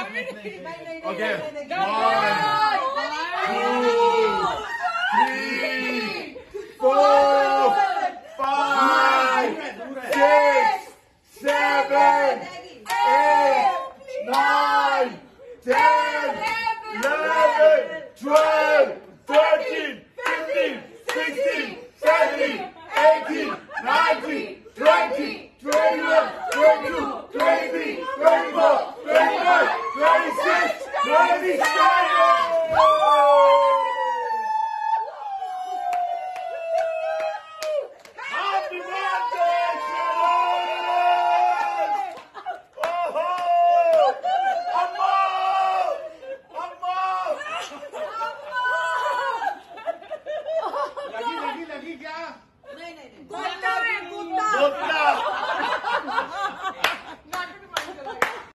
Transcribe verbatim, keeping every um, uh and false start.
Okay. One, two, three, four, five, six, seven, eight, nine, ten, eleven, twelve, thirteen, fifteen, sixteen, seventeen, eighteen, nineteen, twenty, twenty-one, twenty-two, twenty-three, twenty-four.